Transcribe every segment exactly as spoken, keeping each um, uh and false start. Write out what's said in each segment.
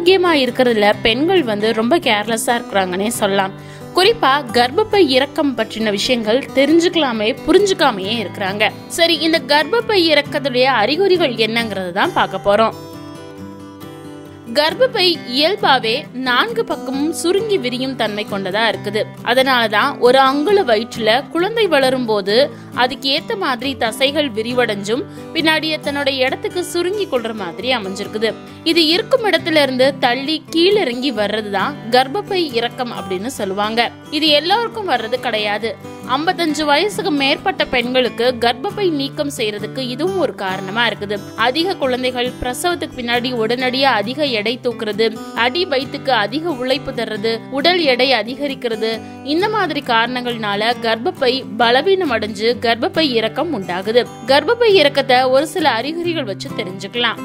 ஆரோக்கியமா இருக்கிறதுல பெண்கள் வந்து ரொம்ப கேர்லெஸ்ஸா இருக்கிறாங்கன்னே சொல்லலாம். குறிப்பா கர்ப்பப்பை இறக்கம் பற்றின விஷயங்கள் தெரிஞ்சுக்கலாமே புரிஞ்சுக்காமையே இருக்கிறாங்க. சரி, இந்த கர்ப்பப்பை இறக்கத்துடைய அறிகுறிகள் என்னங்கிறது தான் பார்க்க போறோம். கர்ப்பப்பை இயல்பாவே நான்கு பக்கமும் சுருங்கி விரியும் தன்மை கொண்டதா இருக்குது. அதனாலதான் ஒரு அங்குல வயிற்றுல குழந்தை வளரும் போது அதுக்கு ஏத்த மாதிரி தசைகள் விரிவடைஞ்சும் பின்னாடி தன்னோட இடத்துக்கு சுருங்கி கொள்ற மாதிரி அமைஞ்சிருக்குது. இது இருக்கும் இடத்துல இருந்து தள்ளி கீழிறங்கி வர்றதுதான் கர்ப்பப்பை இறக்கம் அப்படின்னு சொல்லுவாங்க. இது எல்லாருக்கும் வர்றது கிடையாது. ஐம்பத்தஞ்சு வயசுக்கு மேற்பட்ட பெண்களுக்கு கர்ப்பப்பை நீக்கம் செய்யறதுக்கு இதுவும் ஒரு காரணமா இருக்குது. அதிக குழந்தைகள், பிரசவத்துக்கு பின்னாடி உடனடியா அதிக எடை தூக்குறது, அடி வயிற்றுக்கு அதிக உழைப்பு தர்றது, உடல் எடை அதிகரிக்கிறது, இந்த மாதிரி காரணங்கள்னால கர்ப்பப்பை பலவீனம் அடைஞ்சு கர்ப்பப்பை இறக்கம் உண்டாகுது. கர்ப்பப்பை இறக்கத்தை ஒரு சில அறிகுறிகள் வச்சு தெரிஞ்சுக்கலாம்.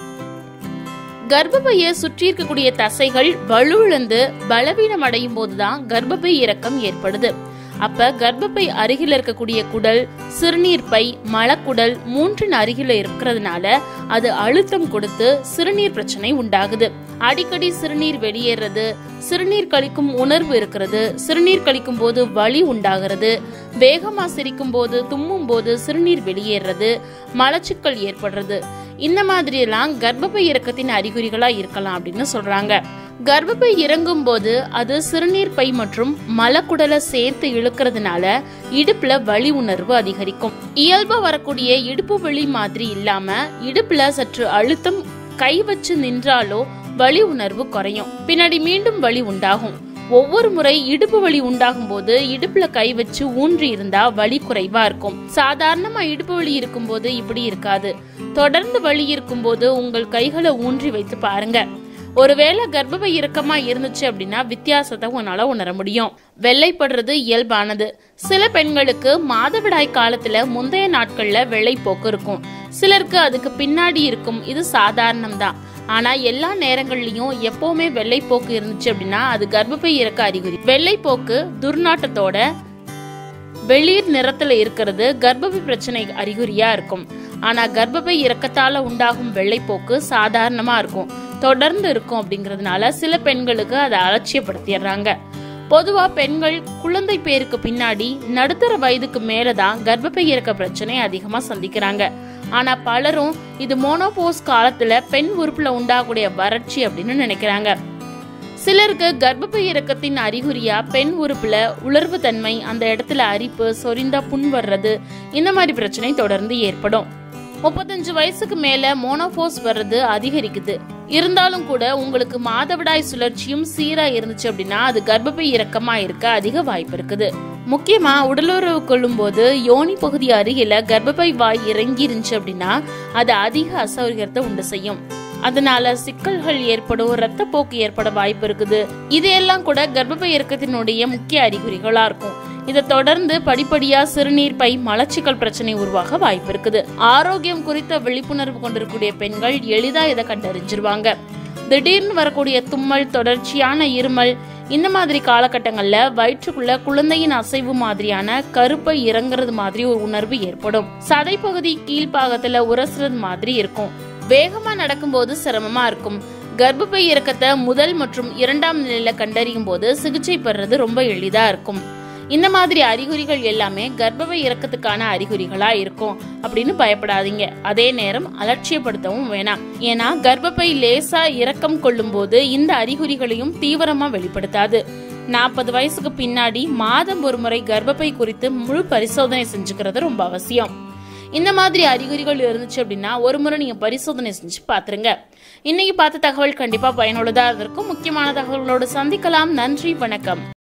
கர்ப்பப்பையை சுற்றி இருக்கக்கூடிய தசைகள் வலுவிழந்து பலவீனம் அடையும் போதுதான் கர்ப்பப்பை இறக்கம் ஏற்படுது. அப்ப கர்ப்பப்பை அருகில இருக்கக்கூடிய குடல், சிறுநீர் பை, மலக்குடல் மூன்றின் அருகில இருக்கிறதுனால அது அழுத்தம் கொடுத்து சிறுநீர் பிரச்சனை உண்டாகுது. அடிக்கடி சிறுநீர் வெளியேறது, சிறுநீர் கழிக்கும் உணர்வு இருக்கிறது, சிறுநீர் கழிக்கும் போது வலி உண்டாகிறது, வேகமா சிரிக்கும் போது தும்மும் போது சிறுநீர் வெளியேறது, மலச்சிக்கல் ஏற்படுறது, இந்த மாதிரி எல்லாம் கர்ப்பப்பை இறக்கத்தின் அறிகுறிகளா இருக்கலாம் அப்படின்னு சொல்றாங்க. கர்ப்பப்பை இறங்கும் போது அது சிறுநீர் பை மற்றும் மலக்குடலை சேர்த்து இழுக்கிறதுனால இடுப்புல வலி உணர்வு அதிகரிக்கும். இயல்பா வரக்கூடிய இடுப்பு வலி மாதிரி இல்லாம இடுப்புல சற்று அழுத்தம் கை வச்சு நின்றாலோ வலி உணர்வு குறையும். பின்னாடி மீண்டும் வலி உண்டாகும். ஒவ்வொரு முறை இடுப்பு வலி உண்டாகும் போது இடுப்புல கை வச்சு ஊன்றி இருந்தா வலி குறைவா இருக்கும். சாதாரணமா இடுப்பு வலி இருக்கும் போது இப்படி இருக்காது. தொடர்ந்து வலி இருக்கும் போது உங்கள் கைகளை ஊன்றி வைத்து பாருங்க. ஒருவேளை கர்ப்பப்பை இறக்கமா இருந்துச்சு அப்படின்னா வித்தியாசத்தை உன்னால உணர முடியும். வெள்ளைப்படுறது இயல்பானது. சில பெண்களுக்கு மாதவிடாய் காலத்துல முந்தைய நாட்கள்ல வெள்ளைப்போக்கு இருக்கும், சிலருக்கு அதுக்கு பின்னாடி இருக்கும். இது சாதாரணம் தான். ஆனா எல்லா நேரங்கள்லயும் எப்பவுமே வெள்ளைப்போக்கு இருந்துச்சு அப்படின்னா அது கர்ப்பப்பை இறக்க அறிகுறி. வெள்ளைப்போக்கு துர்நாற்றத்தோட வெளிர் நிறத்துல இருக்கிறது கர்ப்பப்பை பிரச்சனை அறிகுறியா இருக்கும். ஆனா கர்ப்பப்பை இறக்கத்தால உண்டாகும் வெள்ளைப்போக்கு சாதாரணமா இருக்கும், தொடர்ந்து இருக்கும். அப்படிங்கறதுனால சில பெண்களுக்கு அதை அலட்சியப்படுத்திடுறாங்க. பொதுவா பெண்கள் குழந்தை பேருக்கு பின்னாடி நடுத்தர வயதுக்கு மேலதான் கர்ப்பப்பை இறக்க பிரச்சனை அதிகமா சந்திக்கிறாங்க. ஆனா பலரும் இது மோனோபோஸ் காலத்துல பெண் உறுப்புல உண்டாகக்கூடிய வறட்சி அப்படின்னு நினைக்கிறாங்க. சிலருக்கு கர்ப்பப்பை இறக்கத்தின் அறிகுறியா பெண் உறுப்புல உலர்வு தன்மை, அந்த இடத்துல அரிப்பு, சொரிந்தா புண் வர்றது, இந்த மாதிரி பிரச்சனை தொடர்ந்து ஏற்படும். முப்பத்தஞ்சு வயசுக்கு மேல மோனோபோஸ் வர்றது அதிகரிக்குது. இருந்தாலும் கூட உங்களுக்கு மாதவிடாய் சுழற்சியும் சீரா இருந்துச்சு அப்படின்னா அது கர்ப்பப்பை இறக்கமா இருக்க அதிக வாய்ப்பு இருக்குது. முக்கியமா உடலுறவு கொள்ளும் போது யோனி பகுதி அருகில கர்ப்பப்பை வாய் இறங்கி இருந்துச்சு அப்படின்னா அது அதிக அசௌகரியத்தை உண்டு செய்யும். அதனால சிக்கல்கள் ஏற்படும், ரத்த போக்கு ஏற்பட வாய்ப்பு இருக்குது. இதையெல்லாம் கூட கர்ப்பப்பை இறக்கத்தினுடைய முக்கிய அறிகுறிகளா இருக்கும். இதை தொடர்ந்து படிப்படியா சிறுநீர் பை, மலச்சிக்கல் பிரச்சனை உருவாக வாய்ப்பு இருக்குது. ஆரோக்கியம் குறித்த விழிப்புணர்வு கொண்டிருக்கூடிய பெண்கள் எளிதா இதை கண்டறிஞ்சிருவாங்க. திடீர்னு வரக்கூடிய தும்மல், தொடர்ச்சியான இருமல், இந்த மாதிரி காலகட்டங்கள்ல வயிற்றுக்குள்ள குழந்தையின் அசைவு மாதிரியான கருப்பை இறங்குறது மாதிரி ஒரு உணர்வு ஏற்படும். சதை பகுதி கீழ்பாகத்துல உரசுறது மாதிரி இருக்கும். வேகமா நடக்கும் போது சிரமமா இருக்கும். கர்ப்பப்பை இறக்கத்தை முதல் மற்றும் இரண்டாம் நிலையில கண்டறியும் போது சிகிச்சை பெறுறது ரொம்ப எளிதா இருக்கும். இந்த மாதிரி அறிகுறிகள் எல்லாமே கர்ப்பப்பை இறக்கத்துக்கான அறிகுறிகளா இருக்கும் அப்படின்னு பயப்படாதீங்க. அதே நேரம் அலட்சியப்படுத்தவும் வேணாம். ஏன்னா கர்ப்பப்பை லேசா இறக்கம் கொள்ளும் போது இந்த அறிகுறிகளையும் தீவிரமா வெளிப்படுத்தாது. நாற்பது வயசுக்கு பின்னாடி மாதம் ஒரு முறை கர்ப்பப்பை குறித்து முழு பரிசோதனை செஞ்சுக்கிறது ரொம்ப அவசியம். இந்த மாதிரி அறிகுறிகள் இருந்துச்சு அப்படின்னா ஒரு முறை நீங்க பரிசோதனை செஞ்சு பாத்துருங்க. இன்னைக்கு பார்த்த தகவல் கண்டிப்பா பயனுள்ளதா இருக்கும். முக்கியமான தகவல்களோடு சந்திக்கலாம். நன்றி, வணக்கம்.